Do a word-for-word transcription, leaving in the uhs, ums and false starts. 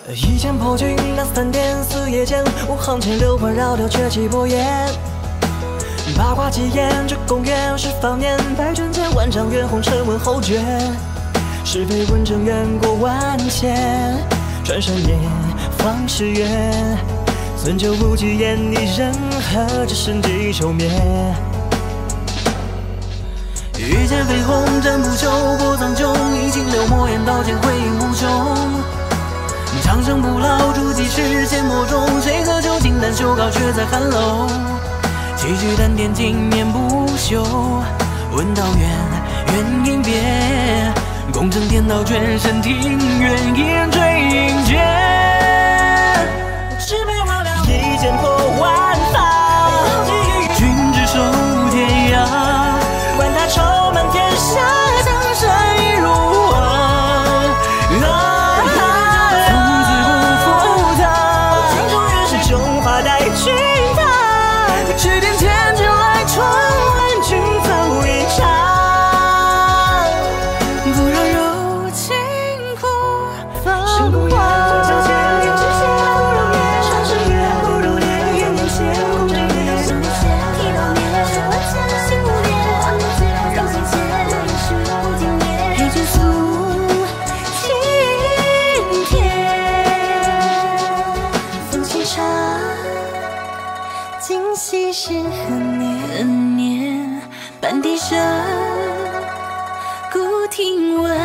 一剑破军那三点四夜间，五行千流环绕掉却气波焰。八卦几言，这公元十方年，百卷千万丈远，红尘问后绝。是非问政远过万千，转山夜，方是月。存酒无忌言，你人何只身几愁灭？御剑飞鸿，战不休，过苍穹，一镜流墨，烟刀剑，回影无穷。长生不老，筑基时，剑魔中，谁可求金丹修高，却在寒楼。气聚丹田，经年不休。问道远，远因别。功成天道，全身庭院，一人追影绝。只配万两，一剑破万方。君只守天涯，管他愁满天下，江山已如画。父子不负他，镜中原是中华带君他。指点天剑来传，万军走一场。不让柔情哭芳华。今夕是何年？半笛声，古亭闻。